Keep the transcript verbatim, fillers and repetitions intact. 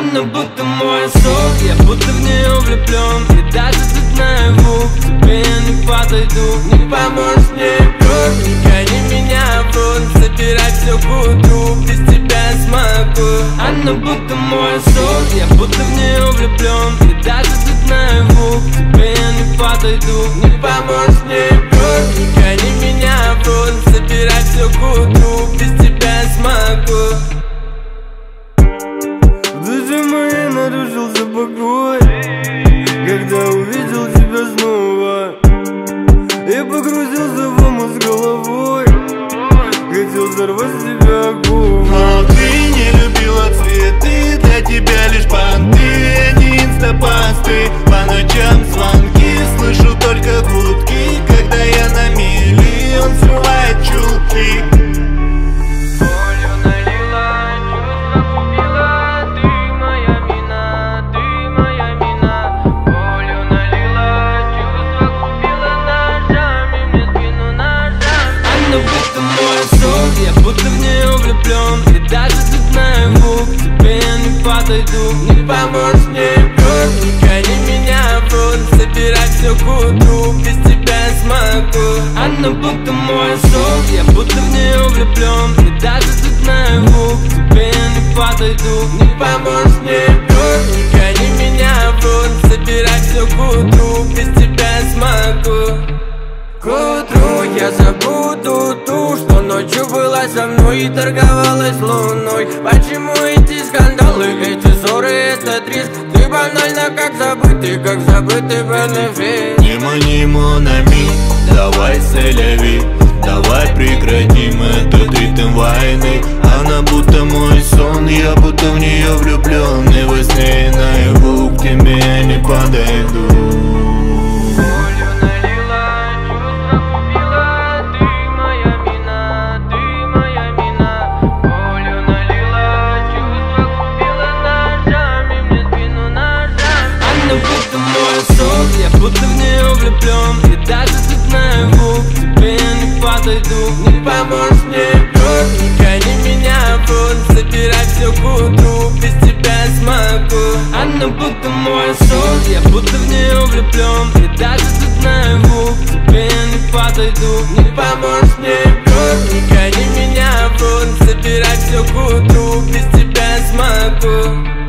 Она будто мой сон, я будто в нее влюблен. И даже тут наяву к тебе я не подойду. Не поможешь мне кровь, не гони меня вон. Собирай все к утру, без тебя я смогу. Она будто мой сон, я будто в нее влюблен. И даже тут наяву к тебе я не подойду. Не поможешь мне кровь, не гони меня вон. Собирай все к утру, без тебя я смогу. В душе моей нарушился покой, когда увидел тебя снова. Я погрузился в омут с головой, хотел сорвать с тебя губы. Но ты не любила цветы, для тебя лишь понты, не инстапосты. По ночам звонки, слышу только гудки. Когда я на мели, он срывает чулки. Я будто в нее влюблен. И даже тут наяву к тебе я не подойду. Не поможешь мне кровь, не гони меня вон. Собирай все к утру, без тебя я смогу. Она будто мой сон, я будто в нее влюблен. И даже тут наяву к тебе я не подойду. Не поможешь мне кровь, не гони меня вон. Собирай все к утру, без тебя я смогу. К утру я забуду ту, что ночью была со мной и торговалась луной. Почему эти скандалы, эти ссоры, этот риск? Ты банально как забытый, как забытый бенефит. Не мани, монами, давай сэляви. Давай прекратим этот ритм войны. Она будто мой сон, я будто в нее влюблен. И во сне и наяву к тебе я не подойду. Я будто в нее влюблен. И даже тут наяву к тебе я не подойду. Не поможешь мне кровь, не гони меня вон. Собирай все к утру, без тебя я смогу. Она будто мой сон, я будто в нее влюблен. И даже тут наяву к тебе я не подойду. Не поможешь мне кровь, не гони меня вон. Собирай все к утру, без тебя я смогу.